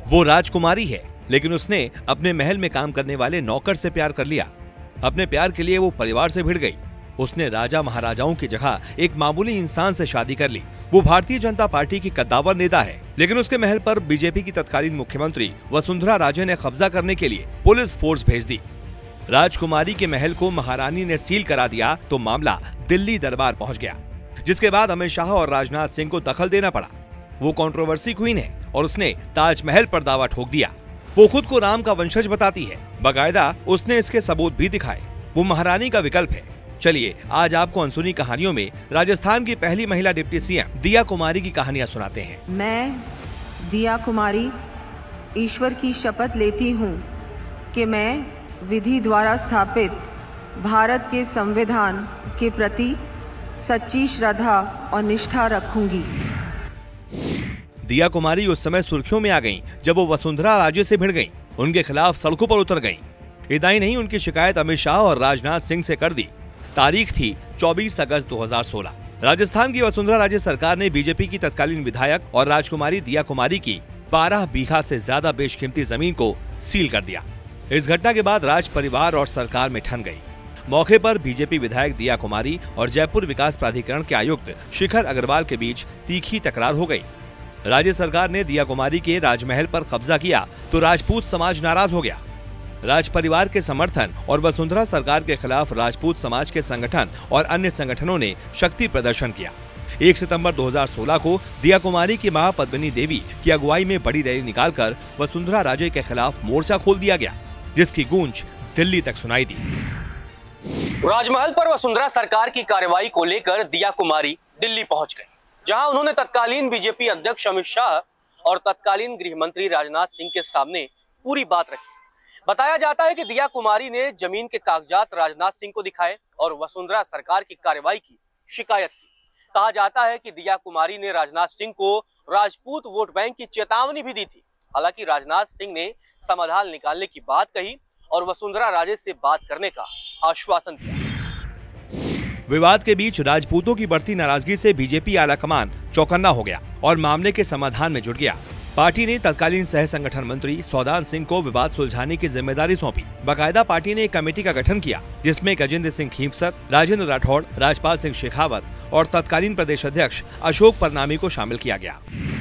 वो राजकुमारी है, लेकिन उसने अपने महल में काम करने वाले नौकर से प्यार कर लिया। अपने प्यार के लिए वो परिवार से भिड़ गई। उसने राजा महाराजाओं की जगह एक मामूली इंसान से शादी कर ली। वो भारतीय जनता पार्टी की कद्दावर नेता है, लेकिन उसके महल पर बीजेपी की तत्कालीन मुख्यमंत्री वसुंधरा राजे ने कब्जा करने के लिए पुलिस फोर्स भेज दी। राजकुमारी के महल को महारानी ने सील करा दिया तो मामला दिल्ली दरबार पहुंच गया, जिसके बाद अमित शाह और राजनाथ सिंह को दखल देना पड़ा। वो कंट्रोवर्सी क्वीन है और उसने ताजमहल पर दावा ठोक दिया। वो खुद को राम का वंशज बताती है, बाकायदा उसने इसके सबूत भी दिखाए। वो महारानी का विकल्प है। चलिए आज आपको अनसुनी कहानियों में राजस्थान की पहली महिला डिप्टी सीएम दिया कुमारी की कहानियां सुनाते हैं। मैं दिया कुमारी ईश्वर की शपथ लेती हूँ कि मैं विधि द्वारा स्थापित भारत के संविधान के प्रति सच्ची श्रद्धा और निष्ठा रखूंगी। दिया कुमारी उस समय सुर्खियों में आ गईं जब वो वसुंधरा राजे से भिड़ गईं, उनके खिलाफ सड़कों पर उतर गईं। इतना ही नहीं, उनकी शिकायत अमित शाह और राजनाथ सिंह से कर दी। तारीख थी 24 अगस्त 2016। राजस्थान की वसुंधरा राजे सरकार ने बीजेपी की तत्कालीन विधायक और राजकुमारी दिया कुमारी की 12 बीघा से ज्यादा बेशकीमती जमीन को सील कर दिया। इस घटना के बाद राज परिवार और सरकार में ठन गई। मौके पर बीजेपी विधायक दिया कुमारी और जयपुर विकास प्राधिकरण के आयुक्त शिखर अग्रवाल के बीच तीखी तकरार हो गई। राज्य सरकार ने दिया कुमारी के राजमहल पर कब्जा किया तो राजपूत समाज नाराज हो गया। राज परिवार के समर्थन और वसुंधरा सरकार के खिलाफ राजपूत समाज के संगठन और अन्य संगठनों ने शक्ति प्रदर्शन किया। 1 सितंबर 2016 को दिया कुमारी की मां पद्मिनी देवी की अगुवाई में बड़ी रैली निकालकर वसुंधरा राजे के खिलाफ मोर्चा खोल दिया गया, जिसकी गूंज दिल्ली तक सुनाई दी। राजमहल पर वसुंधरा सरकार की कार्रवाई को लेकर दिया कुमारी दिल्ली पहुंच गई, जहां उन्होंने तत्कालीन बीजेपी अध्यक्ष अमित शाह और तत्कालीन गृह मंत्री राजनाथ सिंह के सामने पूरी बात रखी। बताया जाता है कि दिया कुमारी ने जमीन के कागजात राजनाथ सिंह को दिखाए और वसुंधरा सरकार की कार्रवाई की शिकायत की। कहा जाता है कि दिया कुमारी ने राजनाथ सिंह को राजपूत वोट बैंक की चेतावनी भी दी थी। हालांकि राजनाथ सिंह ने समाधान निकालने की बात कही और वसुंधरा राजे से बात करने का आश्वासन दिया। विवाद के बीच राजपूतों की बढ़ती नाराजगी से बीजेपी आलाकमान चौकन्ना हो गया और मामले के समाधान में जुट गया। पार्टी ने तत्कालीन सह संगठन मंत्री सौदान सिंह को विवाद सुलझाने की जिम्मेदारी सौंपी। बाकायदा पार्टी ने एक कमेटी का गठन किया, जिसमें गजेंद्र सिंह खींवसर, राजेंद्र राठौड़, राजपाल सिंह शेखावत और तत्कालीन प्रदेश अध्यक्ष अशोक परनामी को शामिल किया गया।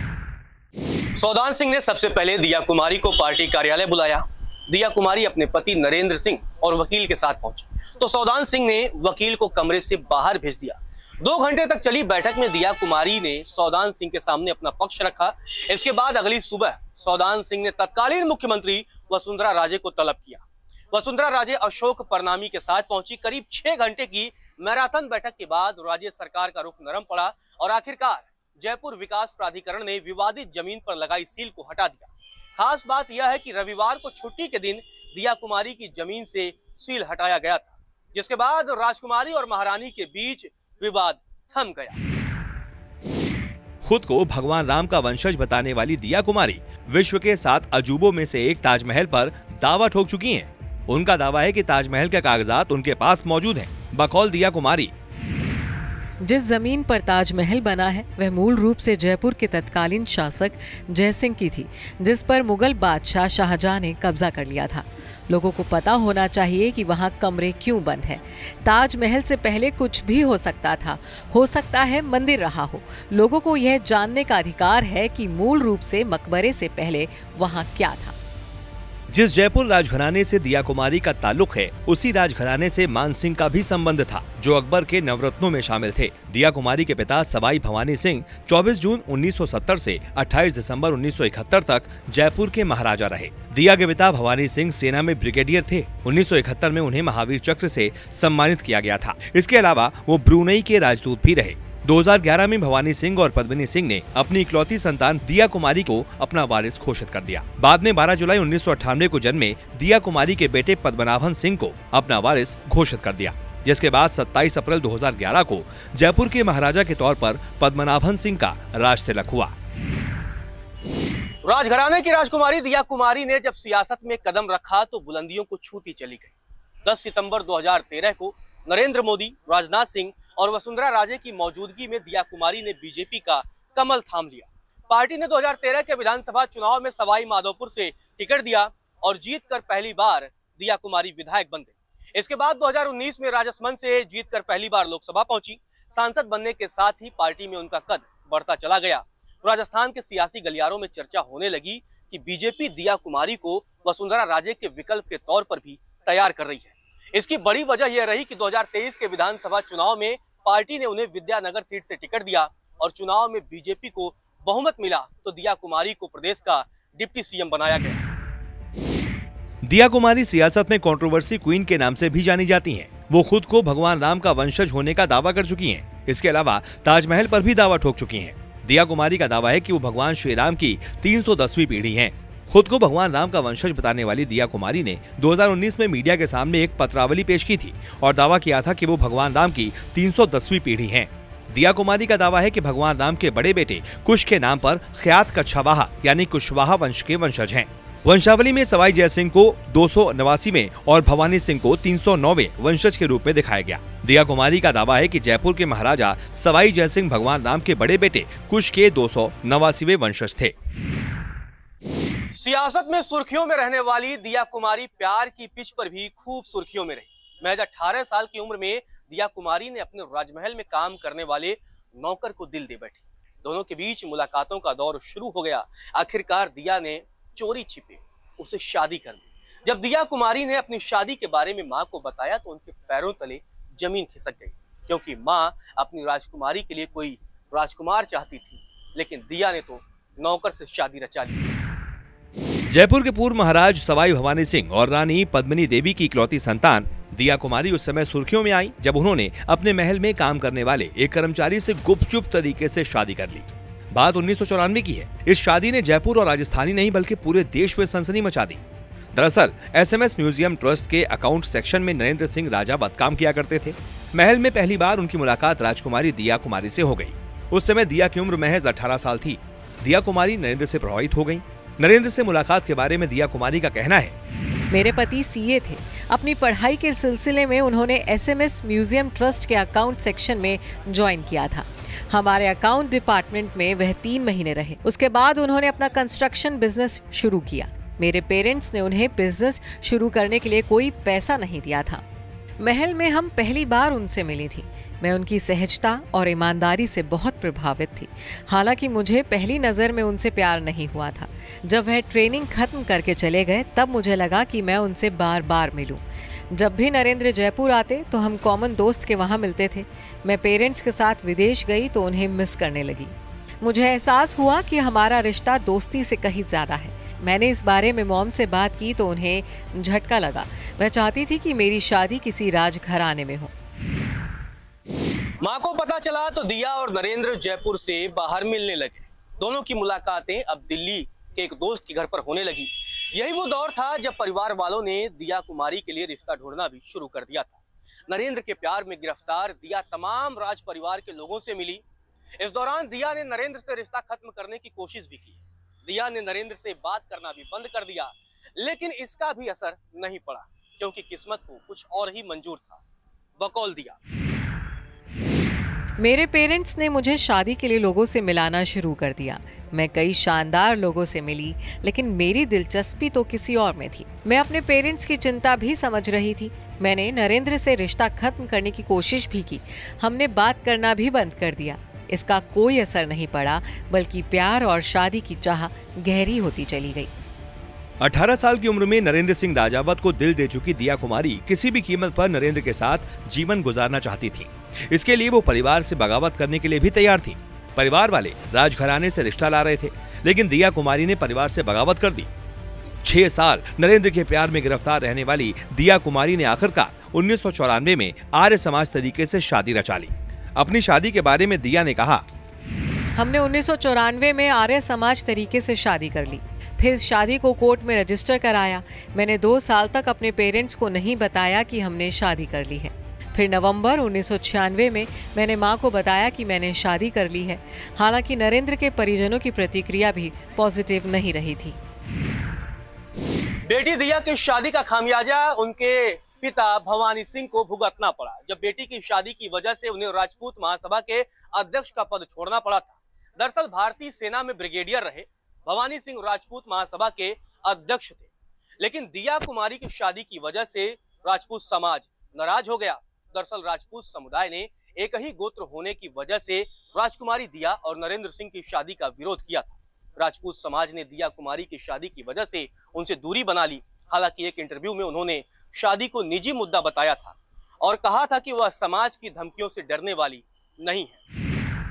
सौदान सिंह ने सबसे पहले दिया कुमारी को पार्टी कार्यालय बुलाया। दिया कुमारी अपने पति नरेंद्र सिंह और वकील के साथ पहुंची तो सौदान सिंह ने वकील को कमरे से बाहर भेज दिया। 2 घंटे तक चली बैठक में दिया कुमारी ने सौदान सिंह के सामने अपना पक्ष रखा। इसके बाद अगली सुबह सौदान सिंह ने तत्कालीन मुख्यमंत्री वसुंधरा राजे को तलब किया। वसुंधरा राजे अशोक परनामी के साथ पहुंची। करीब 6 घंटे की मैराथन बैठक के बाद राज्य सरकार का रुख नरम पड़ा और आखिरकार जयपुर विकास प्राधिकरण ने विवादित जमीन पर लगाई सील को हटा दिया। खास बात यह है कि रविवार को छुट्टी के दिन दिया कुमारी की जमीन से सील हटाया गया था, जिसके बाद राजकुमारी और महारानी के बीच विवाद थम गया। खुद को भगवान राम का वंशज बताने वाली दिया कुमारी विश्व के 7 अजूबों में से एक ताजमहल पर दावा ठोक चुकी हैं। उनका दावा है कि ताजमहल के कागजात उनके पास मौजूद हैं। बकौल दिया कुमारी, जिस जमीन पर ताजमहल बना है वह मूल रूप से जयपुर के तत्कालीन शासक जयसिंह की थी, जिस पर मुगल बादशाह शाहजहां ने कब्जा कर लिया था। लोगों को पता होना चाहिए कि वहां कमरे क्यों बंद हैं। ताजमहल से पहले कुछ भी हो सकता था, हो सकता है मंदिर रहा हो। लोगों को यह जानने का अधिकार है कि मूल रूप से मकबरे से पहले वहां क्या था। जिस जयपुर राजघराने से दिया कुमारी का ताल्लुक है, उसी राजघराने से मान सिंह का भी संबंध था, जो अकबर के नवरत्नों में शामिल थे। दिया कुमारी के पिता सवाई भवानी सिंह 24 जून 1970 से 28 दिसंबर 1971 तक जयपुर के महाराजा रहे। दिया के पिता भवानी सिंह सेना में ब्रिगेडियर थे। 1971 में उन्हें महावीर चक्र से सम्मानित किया गया था। इसके अलावा वो ब्रुनेई के राजदूत भी रहे। 2011 में भवानी सिंह और पद्मिनी सिंह ने अपनी इकलौती संतान दिया कुमारी को अपना वारिस घोषित कर दिया। बाद में 12 जुलाई 1998 को जन्मे दिया कुमारी के बेटे पद्मनाभन सिंह को अपना वारिस घोषित कर दिया, जिसके बाद 27 अप्रैल 2011 को जयपुर के महाराजा के तौर पर पद्मनाभन सिंह का राज तिलक हुआ। राजघराने की राजकुमारी दिया कुमारी ने जब सियासत में कदम रखा तो बुलंदियों को छूती चली गई। 10 सितंबर 2013 को नरेंद्र मोदी, राजनाथ सिंह और वसुंधरा राजे की मौजूदगी में दिया कुमारी ने बीजेपी का कमल थाम लिया। पार्टी ने 2013 के विधानसभा चुनाव में सवाई माधोपुर से टिकट दिया और जीतकर पहली बार दिया कुमारी विधायक बन गई। इसके बाद 2019 में राजसमंद से जीतकर पहली बार लोकसभा पहुंची। सांसद बनने के साथ ही पार्टी में उनका कद बढ़ता चला गया। राजस्थान के सियासी गलियारों में चर्चा होने लगी कि बीजेपी दिया कुमारी को वसुंधरा राजे के विकल्प के तौर पर भी तैयार कर रही है। इसकी बड़ी वजह यह रही कि 2023 के विधानसभा चुनाव में पार्टी ने उन्हें विद्यानगर सीट से टिकट दिया और चुनाव में बीजेपी को बहुमत मिला तो दिया कुमारी को प्रदेश का डिप्टी सीएम बनाया गया। दिया कुमारी सियासत में कंट्रोवर्सी क्वीन के नाम से भी जानी जाती हैं। वो खुद को भगवान राम का वंशज होने का दावा कर चुकी हैं। इसके अलावा ताजमहल पर भी दावा ठोक चुकी हैं। दिया कुमारी का दावा है कि वो भगवान श्री राम की 310वीं पीढ़ी हैं। खुद को भगवान राम का वंशज बताने वाली दिया कुमारी ने 2019 में मीडिया के सामने एक पत्रावली पेश की थी और दावा किया था कि वो भगवान राम की 310वीं पीढ़ी हैं। दिया कुमारी का दावा है कि भगवान राम के बड़े बेटे कुश के नाम पर ख्यात कच्छवाहा यानी कुशवाहा वंश के वंशज हैं। वंशावली में सवाई जयसिंह को 289 में और भवानी सिंह को 309वें वंशज के रूप में दिखाया गया। दिया कुमारी का दावा है कि जयपुर के महाराजा सवाई जयसिंह भगवान राम के बड़े बेटे कुश के 289वें वंशज थे। सियासत में सुर्खियों में रहने वाली दिया कुमारी प्यार की पिच पर भी खूब सुर्खियों में रही। महज 18 साल की उम्र में दिया कुमारी ने अपने राजमहल में काम करने वाले नौकर को दिल दे बैठी। दोनों के बीच मुलाकातों का दौर शुरू हो गया। आखिरकार दिया ने चोरी छिपे उसे शादी कर दी। जब दिया कुमारी ने अपनी शादी के बारे में मां को बताया तो उनके पैरों तले जमीन खिसक गई, क्योंकि मां अपनी राजकुमारी के लिए कोई राजकुमार चाहती थी, लेकिन दिया ने तो नौकर से शादी रचा ली। जयपुर के पूर्व महाराज सवाई भवानी सिंह और रानी पद्मिनी देवी की इकलौती संतान दिया कुमारी उस समय सुर्खियों में आई जब उन्होंने अपने महल में काम करने वाले एक कर्मचारी से गुपचुप तरीके से शादी कर ली। बात 1994 की है। इस शादी ने जयपुर और राजस्थानी नहीं बल्कि पूरे देश में सनसनी मचा दी। दरअसल एसएमएस म्यूजियम ट्रस्ट के अकाउंट सेक्शन में नरेंद्र सिंह राजा काम किया करते थे। महल में पहली बार उनकी मुलाकात राजकुमारी दिया कुमारी से हो गई। उस समय दिया की उम्र महज 18 साल थी। दिया कुमारी नरेंद्र से प्रभावित हो गई। नरेंद्र से मुलाकात के बारे में दिया कुमारी का कहना है, मेरे पति सीए थे। अपनी पढ़ाई के सिलसिले में उन्होंने एसएमएस म्यूजियम ट्रस्ट के अकाउंट सेक्शन में ज्वाइन किया था। हमारे अकाउंट डिपार्टमेंट में वह 3 महीने रहे। उसके बाद उन्होंने अपना कंस्ट्रक्शन बिजनेस शुरू किया। मेरे पेरेंट्स ने उन्हें बिजनेस शुरू करने के लिए कोई पैसा नहीं दिया था। महल में हम पहली बार उनसे मिली थी। मैं उनकी सहजता और ईमानदारी से बहुत प्रभावित थी। हालांकि मुझे पहली नज़र में उनसे प्यार नहीं हुआ था। जब वह ट्रेनिंग खत्म करके चले गए तब मुझे लगा कि मैं उनसे बार बार मिलूं। जब भी नरेंद्र जयपुर आते तो हम कॉमन दोस्त के वहाँ मिलते थे। मैं पेरेंट्स के साथ विदेश गई तो उन्हें मिस करने लगी। मुझे एहसास हुआ कि हमारा रिश्ता दोस्ती से कहीं ज़्यादा है। मैंने इस बारे में मॉम से बात की तो उन्हें झटका लगा। वह चाहती थी कि मेरी शादी किसी राजघराने में हो। मां को पता चला तो दिया और नरेंद्र जयपुर से बाहर मिलने लगे। दोनों की मुलाकातें अब दिल्ली के एक दोस्त के घर पर होने लगी। यही वो दौर था जब परिवार वालों ने दिया कुमारी के लिए रिश्ता ढूंढना भी शुरू कर दिया था। नरेंद्र के प्यार में गिरफ्तार दिया तमाम राज परिवार के लोगों से मिली। इस दौरान दिया ने नरेंद्र से रिश्ता खत्म करने की कोशिश भी की। दिया ने नरेंद्र से बात करना भी बंद कर दिया, लेकिन इसका भी असर नहीं पड़ा, क्योंकि किस्मत को कुछ और ही मंजूर था। बकौल दिया, मेरे पेरेंट्स ने मुझे शादी के लिए लोगों से मिलाना शुरू कर दिया। मैं कई शानदार लोगों से मिली, लेकिन मेरी दिलचस्पी तो किसी और में थी। मैं अपने पेरेंट्स की चिंता भी समझ रही थी। मैंने नरेंद्र से रिश्ता खत्म करने की कोशिश भी की। हमने बात करना भी बंद कर दिया। इसका कोई असर नहीं पड़ा, बल्कि प्यार और शादी की चाह गहरी होती चली गई। 18 साल की उम्र में नरेंद्र सिंह राजावत को दिल दे चुकी दिया कुमारी किसी भी कीमत पर नरेंद्र के साथ जीवन गुजारना चाहती थी। इसके लिए वो परिवार से बगावत करने के लिए भी तैयार थी। परिवार वाले राजघराने से रिश्ता ला रहे थे, लेकिन दिया कुमारी ने परिवार से बगावत कर दी। 6 साल नरेंद्र के प्यार में गिरफ्तार रहने वाली दिया कुमारी ने आखिरकार 1994 में आर्य समाज तरीके से शादी रचा ली। अपनी शादी के बारे में दिया ने कहा, हमने 1994 में आर्य समाज तरीके से शादी कर ली। फिर शादी को कोर्ट में रजिस्टर कराया। मैंने 2 साल तक अपने पेरेंट्स को नहीं बताया कि हमने शादी कर ली है। फिर नवंबर 1996 में मैंने मां को बताया कि मैंने शादी कर ली है। हालांकि नरेंद्र के परिजनों की प्रतिक्रिया भी पॉजिटिव नहीं रही थी। बेटी दिया की शादी का खामियाजा उनके पिता भवानी सिंह को भुगतना पड़ा। जब बेटी की शादी की वजह से उन्हें राजपूत महासभा के अध्यक्ष का पद छोड़ना पड़ा था। दरअसल भारतीय सेना में ब्रिगेडियर रहे भवानी सिंह राजपूत महासभा के अध्यक्ष थे, लेकिन दिया कुमारी की शादी की वजह से राजपूत समाज नाराज हो गया। दरअसल राजपूत समुदाय ने एक ही गोत्र होने की वजह से राजकुमारी दिया और नरेंद्र सिंह की शादी का विरोध किया था। राजपूत समाज ने दिया कुमारी की शादी की वजह से उनसे दूरी बना ली। हालांकि एक इंटरव्यू में उन्होंने शादी को निजी मुद्दा बताया था और कहा था कि वह समाज की धमकियों से डरने वाली नहीं है।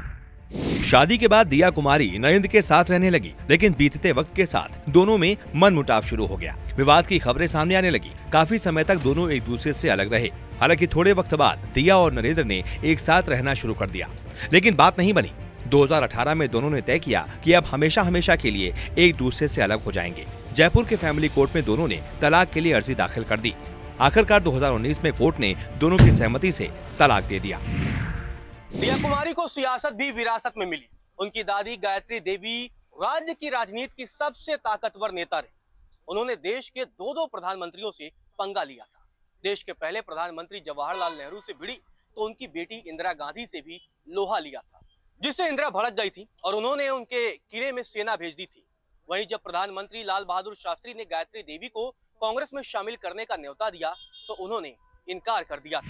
शादी के बाद दिया कुमारी नरेंद्र के साथ रहने लगी, लेकिन बीतते वक्त के साथ दोनों में मनमुटाव शुरू हो गया। विवाद की खबरें सामने आने लगी। काफी समय तक दोनों एक दूसरे से अलग रहे। हालांकि थोड़े वक्त बाद दिया और नरेंद्र ने एक साथ रहना शुरू कर दिया, लेकिन बात नहीं बनी। 2018 में दोनों ने तय किया कि अब हमेशा हमेशा के लिए एक दूसरे से अलग हो जाएंगे। जयपुर के फैमिली कोर्ट में दोनों ने तलाक के लिए अर्जी दाखिल कर दी। आखिरकार 2019 में कोर्ट ने दोनों की सहमति से तलाक दे दिया। दिया कुमारी को सियासत भी विरासत में मिली। उनकी दादी गायत्री देवी राज्य की राजनीति की सबसे ताकतवर नेता रही। उन्होंने देश के दो प्रधानमंत्रियों से पंगा लिया था। देश के पहले प्रधानमंत्री जवाहरलाल नेहरू से भिड़ी तो उनकी बेटी इंदिरा गांधी से भी लोहा लिया था, जिससे इंदिरा भड़क गई थी और उन्होंने उनके किले में सेना भेज दी थी। वहीं जब प्रधानमंत्री लाल बहादुर शास्त्री ने गायत्री देवी को कांग्रेस में शामिल करने का न्योता दिया तो उन्होंने इनकार कर दिया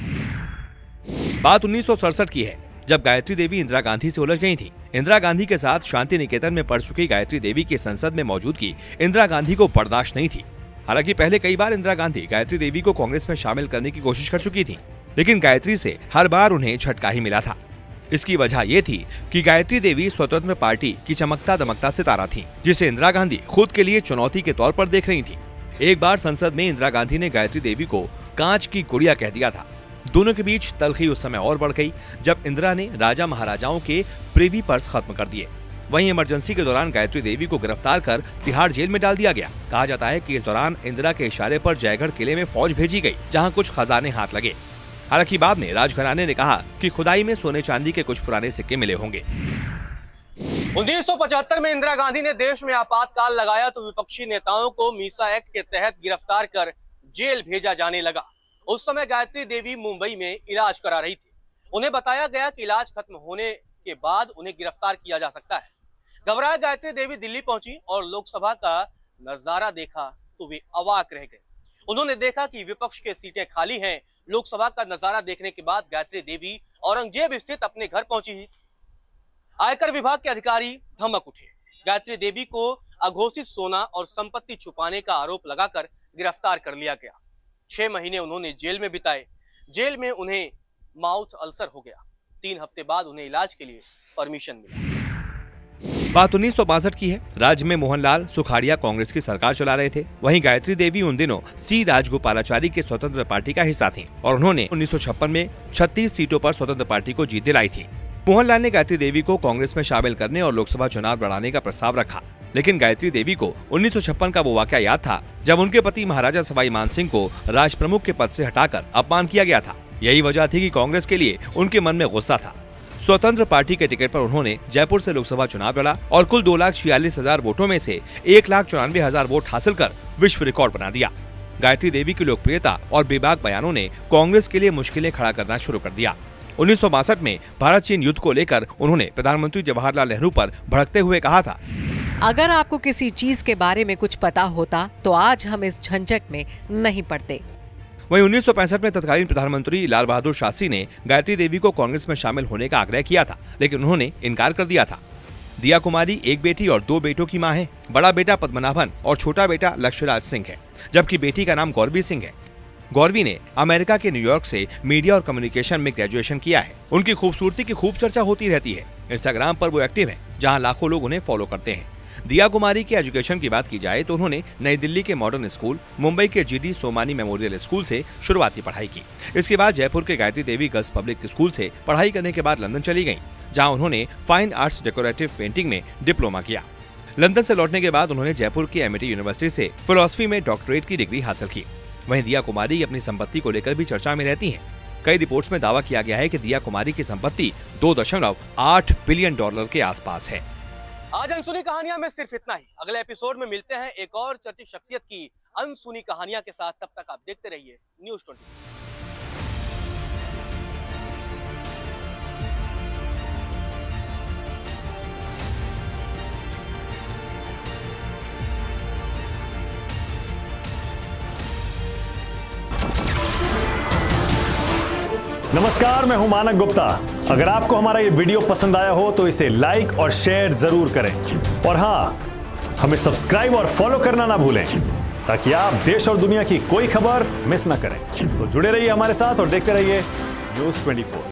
था। बात 1967 की है, जब गायत्री देवी इंदिरा गांधी से उलझ गई थी। इंदिरा गांधी के साथ शांति निकेतन में पढ़ चुकी गायत्री देवी की संसद में मौजूदगी इंदिरा गांधी को बर्दाश्त नहीं थी। हालांकि पहले कई बार इंदिरा गांधी गायत्री देवी को कांग्रेस में शामिल करने की कोशिश कर चुकी थी, लेकिन गायत्री से हर बार उन्हें झटका ही मिला था। इसकी वजह ये थी कि गायत्री देवी स्वतंत्र पार्टी की चमकता दमकता सितारा थी, जिसे इंदिरा गांधी खुद के लिए चुनौती के तौर पर देख रही थी। एक बार संसद में इंदिरा गांधी ने गायत्री देवी को कांच की गुड़िया कह दिया था। दोनों के बीच तलखी उस समय और बढ़ गई जब इंदिरा ने राजा महाराजाओं के प्रिवी पर्स खत्म कर दिए। वहीं इमरजेंसी के दौरान गायत्री देवी को गिरफ्तार कर तिहाड़ जेल में डाल दिया गया। कहा जाता है कि इस दौरान इंदिरा के इशारे पर जयगढ़ किले में फौज भेजी गई, जहां कुछ खजाने हाथ लगे। हालांकि बाद में राजघराने ने कहा कि खुदाई में सोने चांदी के कुछ पुराने सिक्के मिले होंगे। 1975 में इंदिरा गांधी ने देश में आपातकाल लगाया तो विपक्षी नेताओं को मीसा एक्ट के तहत गिरफ्तार कर जेल भेजा जाने लगा। उस समय गायत्री देवी मुंबई में इलाज करा रही थी। उन्हें बताया गया कि इलाज खत्म होने के बाद उन्हें गिरफ्तार किया जा सकता है। घबराए गायत्री देवी दिल्ली पहुंची और लोकसभा का नजारा देखा तो वे अवाक रह गए। उन्होंने देखा कि विपक्ष के सीटें खाली हैं। लोकसभा का नजारा देखने के बाद गायत्री देवी औरंगजेब स्थित अपने घर पहुंची। आयकर विभाग के अधिकारी धमक उठे। गायत्री देवी को अघोषित सोना और संपत्ति छुपाने का आरोप लगाकर गिरफ्तार कर लिया गया। 6 महीने उन्होंने जेल में बिताए। जेल में उन्हें माउथ अल्सर हो गया। 3 हफ्ते बाद उन्हें इलाज के लिए परमिशन मिला। बात 1962 की है। राज्य में मोहनलाल सुखाड़िया कांग्रेस की सरकार चला रहे थे। वहीं गायत्री देवी उन दिनों सी राजगोपालाचारी के स्वतंत्र पार्टी का हिस्सा थीं और उन्होंने 1956 में 36 सीटों पर स्वतंत्र पार्टी को जीत दिलाई थी। मोहनलाल ने गायत्री देवी को कांग्रेस में शामिल करने और लोकसभा चुनाव लड़ाने का प्रस्ताव रखा, लेकिन गायत्री देवी को 1956 का वो वाकया याद था जब उनके पति महाराजा सवाई मानसिंह को राज प्रमुख के पद से हटाकर अपमान किया गया था। यही वजह थी कि कांग्रेस के लिए उनके मन में गुस्सा था। स्वतंत्र पार्टी के टिकट पर उन्होंने जयपुर से लोकसभा चुनाव लड़ा और कुल 2,46,000 वोटों में से 1,94,000 वोट हासिल कर विश्व रिकॉर्ड बना दिया। गायत्री देवी की लोकप्रियता और बेबाक बयानों ने कांग्रेस के लिए मुश्किलें खड़ा करना शुरू कर दिया। 1962 में भारत चीन युद्ध को लेकर उन्होंने प्रधानमंत्री जवाहरलाल नेहरू पर भड़कते हुए कहा था, अगर आपको किसी चीज के बारे में कुछ पता होता तो आज हम इस झंझट में नहीं पड़ते। वहीं 1965 में तत्कालीन प्रधानमंत्री लाल बहादुर शास्त्री ने गायत्री देवी को कांग्रेस में शामिल होने का आग्रह किया था, लेकिन उन्होंने इनकार कर दिया था। दिया कुमारी एक बेटी और 2 बेटों की मां है। बड़ा बेटा पद्मनाभन और छोटा बेटा लक्ष्यराज सिंह है, जबकि बेटी का नाम गौरवी सिंह है। गौरवी ने अमेरिका के न्यूयॉर्क से मीडिया और कम्युनिकेशन में ग्रेजुएशन किया है। उनकी खूबसूरती की खूब चर्चा होती रहती है। इंस्टाग्राम पर वो एक्टिव है, जहां लाखों लोग उन्हें फॉलो करते हैं। दिया कुमारी के एजुकेशन की बात की जाए तो उन्होंने नई दिल्ली के मॉडर्न स्कूल, मुंबई के GD सोमानी मेमोरियल स्कूल से शुरुआती पढ़ाई की। इसके बाद जयपुर के Gayatri Devi girls public school से पढ़ाई करने के बाद लंदन चली गईं, जहां उन्होंने फाइन आर्ट्स डेकोरेटिव पेंटिंग में डिप्लोमा किया। लंदन से लौटने के बाद उन्होंने जयपुर की MIT यूनिवर्सिटी से फिलॉसफी में डॉक्टरेट की डिग्री हासिल की। वहीं दिया कुमारी अपनी संपत्ति को लेकर भी चर्चा में रहती हैं। कई रिपोर्ट्स में दावा किया गया है कि दिया कुमारी की संपत्ति $2.8 बिलियन के आसपास है। आज अनसुनी कहानियां में सिर्फ इतना ही। अगले एपिसोड में मिलते हैं एक और चर्चित शख्सियत की अनसुनी कहानियां के साथ। तब तक आप देखते रहिए न्यूज़ 24। नमस्कार, मैं हूं मानक गुप्ता। अगर आपको हमारा ये वीडियो पसंद आया हो तो इसे लाइक और शेयर जरूर करें, और हां, हमें सब्सक्राइब और फॉलो करना ना भूलें ताकि आप देश और दुनिया की कोई खबर मिस ना करें। तो जुड़े रहिए हमारे साथ और देखते रहिए न्यूज़ 24।